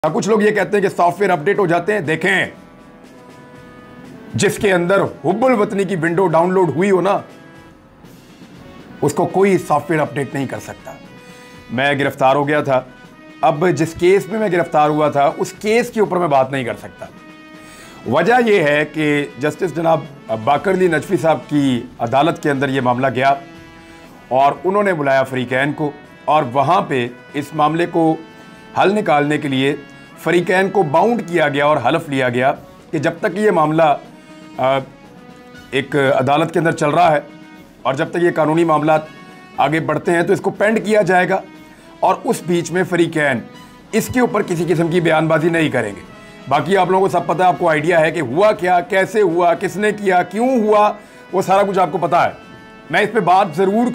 कुछ लोग ये कहते हैं कि सॉफ्टवेयर अपडेट हो जाते हैं। देखें, जिसके अंदर हुब्बुल वतनी की विंडो डाउनलोड हुई हो ना, उसको कोई सॉफ्टवेयर अपडेट नहीं कर सकता। मैं गिरफ्तार हो गया था, अब जिस केस में मैं गिरफ्तार हुआ था उस केस के ऊपर मैं बात नहीं कर सकता। वजह यह है कि जस्टिस जनाब बाकर अली नजफी साहब की अदालत के अंदर यह मामला गया और उन्होंने बुलाया फरीकैन को, और वहाँ पे इस मामले को हल निकालने के लिए फरीकैन को बाउंड किया गया और हलफ लिया गया कि जब तक ये मामला एक अदालत के अंदर चल रहा है और जब तक ये कानूनी मामला आगे बढ़ते हैं तो इसको पेंड किया जाएगा, और उस बीच में फरीकैन इसके ऊपर किसी किस्म की बयानबाजी नहीं करेंगे। बाकी आप लोगों को सब पता है, आपको आइडिया है कि हुआ क्या, कैसे हुआ, किसने किया, क्यों हुआ, वो सारा कुछ आपको पता है। मैं इस पर बात ज़रूर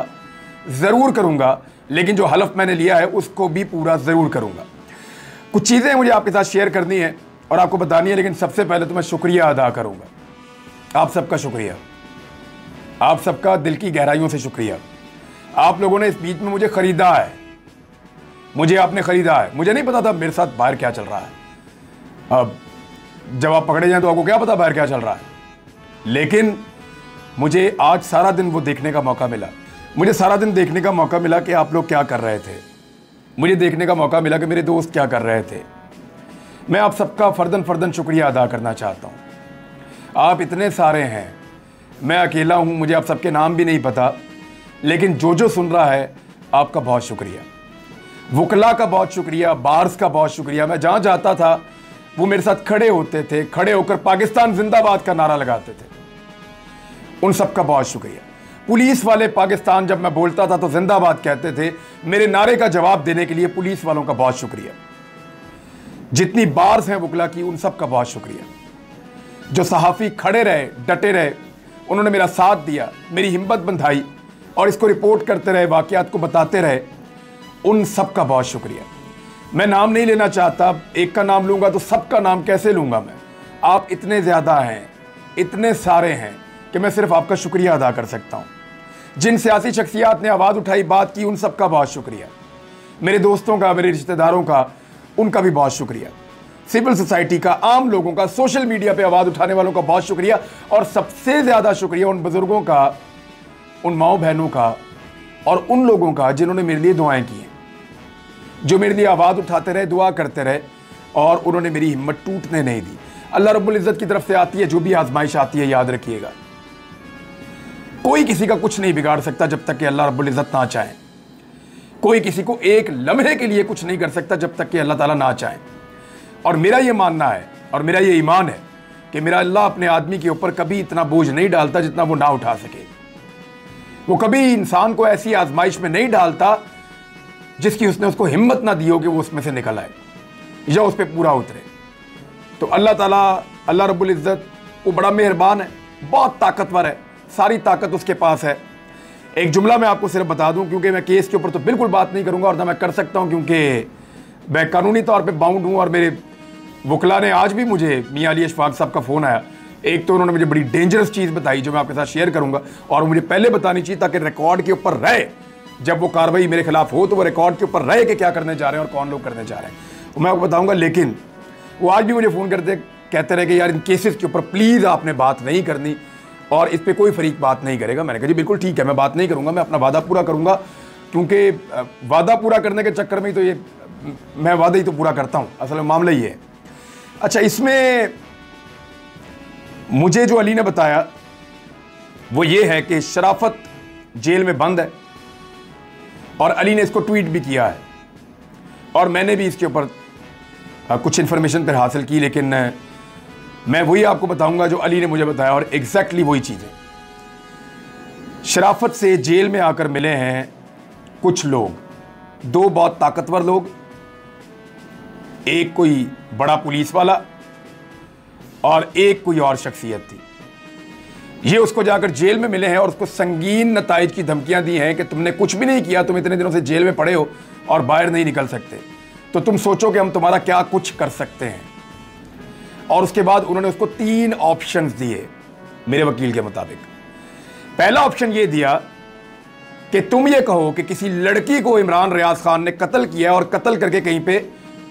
करूँगा, लेकिन जो हलफ मैंने लिया है उसको भी पूरा ज़रूर करूँगा। कुछ चीज़ें मुझे आपके साथ शेयर करनी है और आपको बतानी है, लेकिन सबसे पहले तो मैं शुक्रिया अदा करूँगा। आप सबका शुक्रिया, आप सबका दिल की गहराइयों से शुक्रिया। आप लोगों ने इस बीच में मुझे ख़रीदा है, मुझे आपने ख़रीदा है। मुझे नहीं पता था मेरे साथ बाहर क्या चल रहा है। अब जब आप पकड़े जाएं तो आपको क्या पता बाहर क्या चल रहा है, लेकिन मुझे आज सारा दिन वो देखने का मौका मिला। मुझे सारा दिन देखने का मौका मिला कि आप लोग क्या कर रहे थे। मुझे देखने का मौका मिला कि मेरे दोस्त क्या कर रहे थे। मैं आप सबका फ़र्दन शुक्रिया अदा करना चाहता हूँ। आप इतने सारे हैं, मैं अकेला हूँ, मुझे आप सबके नाम भी नहीं पता, लेकिन जो सुन रहा है आपका बहुत शुक्रिया। वकला का बहुत शुक्रिया, बार्स का बहुत शुक्रिया। मैं जहाँ जाता था वो मेरे साथ खड़े होते थे, खड़े होकर पाकिस्तान जिंदाबाद का नारा लगाते थे। उन सबका बहुत शुक्रिया। पुलिस वाले पाकिस्तान जब मैं बोलता था तो जिंदाबाद कहते थे। मेरे नारे का जवाब देने के लिए पुलिस वालों का बहुत शुक्रिया। जितनी बार्स हैं वकला की, उन सब का बहुत शुक्रिया। जो सहाफ़ी खड़े रहे, डटे रहे, उन्होंने मेरा साथ दिया, मेरी हिम्मत बंधाई और इसको रिपोर्ट करते रहे, वाक़यात को बताते रहे, उन सब का बहुत शुक्रिया। मैं नाम नहीं लेना चाहता, एक का नाम लूँगा तो सबका नाम कैसे लूँगा मैं। आप इतने ज़्यादा हैं, इतने सारे हैं कि मैं सिर्फ आपका शुक्रिया अदा कर सकता हूँ। जिन सियासी शख्सियात ने आवाज़ उठाई, बात की, उन सब का बहुत शुक्रिया। मेरे दोस्तों का, मेरे रिश्तेदारों का, उनका भी बहुत शुक्रिया। सिविल सोसाइटी का, आम लोगों का, सोशल मीडिया पे आवाज़ उठाने वालों का बहुत शुक्रिया। और सबसे ज़्यादा शुक्रिया उन बुज़ुर्गों का, उन माओ बहनों का और उन लोगों का जिन्होंने मेरे लिए दुआएँ की हैं, जो मेरे लिए आवाज़ उठाते रहे, दुआ करते रहे और उन्होंने मेरी हिम्मत टूटने नहीं दी। अल्लाह रब्बुल इज़्ज़त की तरफ से आती है जो भी आजमाइश आती है, याद रखिएगा, कोई किसी का कुछ नहीं बिगाड़ सकता जब तक कि अल्लाह रब्बुल इज़्ज़त ना चाहे। कोई किसी को एक लम्हे के लिए कुछ नहीं कर सकता जब तक कि अल्लाह ताला ना चाहे। और मेरा ये मानना है और मेरा ये ईमान है कि मेरा अल्लाह अपने आदमी के ऊपर कभी इतना बोझ नहीं डालता जितना वो ना उठा सके। वो कभी इंसान को ऐसी आजमाइश में नहीं डालता जिसकी उसने उसको हिम्मत ना दी हो कि वो उसमें से निकल आए या उस पर पूरा उतरे। तो अल्लाह ताला, अल्लाह रब्बुल इज़्ज़त, वो बड़ा मेहरबान है, बहुत ताकतवर है, सारी ताकत उसके पास है। एक जुमला मैं आपको सिर्फ बता दूं, क्योंकि मैं केस के ऊपर तो बिल्कुल बात नहीं करूंगा और ना मैं कर सकता हूं, क्योंकि मैं कानूनी तौर पे बाउंड हूं। और मेरे वकला ने आज भी मुझे, मियां अली अशफाक साहब का फ़ोन आया, एक तो उन्होंने मुझे बड़ी डेंजरस चीज़ बताई जो मैं आपके साथ शेयर करूंगा, और मुझे पहले बतानी चाहिए ताकि रिकॉर्ड के ऊपर रहे, जब वो कार्रवाई मेरे खिलाफ हो तो वो रिकॉर्ड के ऊपर रहे कि क्या करने जा रहे हैं और कौन लोग करने जा रहे हैं, मैं आपको बताऊँगा। लेकिन वो आज भी मुझे फ़ोन करते कहते रहे कि यार इन केसेस के ऊपर प्लीज़ आपने बात नहीं करनी और इस पे कोई फरीक बात नहीं करेगा। मैंने कहा जी बिल्कुल ठीक है, मैं बात नहीं करूंगा, मैं अपना वादा पूरा करूंगा, क्योंकि वादा पूरा करने के चक्कर में ही तो ये मैं वादा ही तो पूरा करता हूं, असल में मामला ये है। अच्छा, इसमें मुझे जो अली ने बताया वो ये है कि शराफत जेल में बंद है और अली ने इसको ट्वीट भी किया है और मैंने भी इसके ऊपर कुछ इन्फॉर्मेशन पर हासिल की, लेकिन मैं वही आपको बताऊंगा जो अली ने मुझे बताया और एग्जैक्टली वही चीज़ें। शराफत से जेल में आकर मिले हैं कुछ लोग, दो बहुत ताकतवर लोग, एक कोई बड़ा पुलिस वाला और एक कोई और शख्सियत थी। ये उसको जाकर जेल में मिले हैं और उसको संगीन नताइज की धमकियां दी हैं कि तुमने कुछ भी नहीं किया, तुम इतने दिनों से जेल में पड़े हो और बाहर नहीं निकल सकते, तो तुम सोचो कि हम तुम्हारा क्या कुछ कर सकते हैं। और उसके बाद उन्होंने उसको 3 ऑप्शंस दिए मेरे वकील के मुताबिक। पहला ऑप्शन ये दिया कि तुम ये कहो कि किसी लड़की को इमरान रियाज खान ने कत्ल किया और कत्ल करके कहीं पे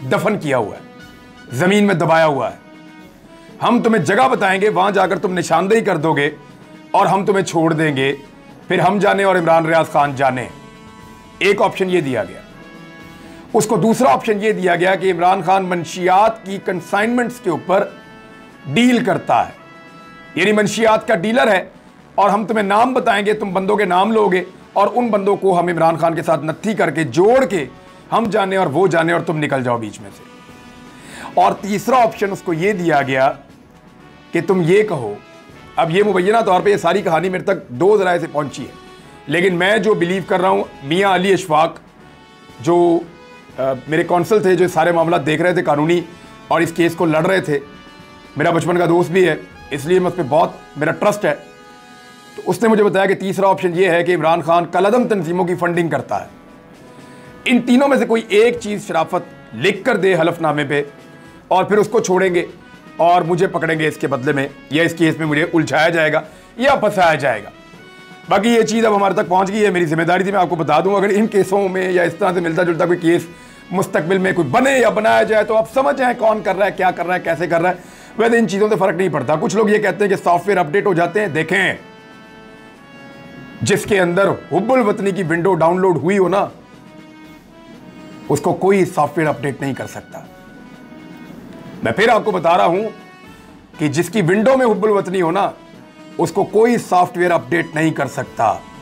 दफन किया हुआ है, जमीन में दबाया हुआ है। हम तुम्हें जगह बताएंगे, वहां जाकर तुम निशानदेही कर दोगे और हम तुम्हें छोड़ देंगे, फिर हम जाने और इमरान रियाज खान जाने। एक ऑप्शन ये दिया गया। उसको दूसरा ऑप्शन ये दिया गया कि इमरान खान मंशियात की कंसाइनमेंट्स के ऊपर डील करता है, यानी मंशियात का डीलर है, और हम तुम्हें नाम बताएंगे, तुम बंदों के नाम लोगे और उन बंदों को हम इमरान खान के साथ नत्थी करके जोड़ के हम जाने और वो जाने और तुम निकल जाओ बीच में से। और तीसरा ऑप्शन उसको ये दिया गया कि तुम ये कहो, अब ये मुबैना तौर पे ये सारी कहानी मेरे तक दो ज़राए से पहुंची है, लेकिन मैं जो बिलीव कर रहा हूँ, मियाँ अली अशफाक जो मेरे कौंसल थे, जो सारे मामला देख रहे थे कानूनी और इस केस को लड़ रहे थे, मेरा बचपन का दोस्त भी है, इसलिए मैं उस पर बहुत मेरा ट्रस्ट है। तो उसने मुझे बताया कि तीसरा ऑप्शन ये है कि इमरान खान कलअदम तंजीमों की फंडिंग करता है। इन तीनों में से कोई एक चीज़ शराफत लिख कर दे हलफनामे पे और फिर उसको छोड़ेंगे और मुझे पकड़ेंगे इसके बदले में, या इस केस में मुझे उलझाया जाएगा या फंसाया जाएगा। बाकी ये चीज़ अब हमारे तक पहुंच गई है, मेरी जिम्मेदारी थी मैं आपको बता दूं। अगर इन केसों में या इस तरह से मिलता जुलता कोई केस मुस्तकबिल में कोई बने या बनाया जाए तो आप समझ जाएं कौन कर रहा है, क्या कर रहा है, कैसे कर रहा है। वैसे इन चीज़ों से फ़र्क नहीं पड़ता। कुछ लोग ये कहते हैं कि सॉफ्टवेयर अपडेट हो जाते हैं। देखें, जिसके अंदर हुब्बुल वतनी की विंडो डाउनलोड हुई हो ना, उसको कोई सॉफ्टवेयर अपडेट नहीं कर सकता। मैं फिर आपको बता रहा हूं कि जिसकी विंडो में हुब्बुल वतनी हो ना, उसको कोई सॉफ्टवेयर अपडेट नहीं कर सकता।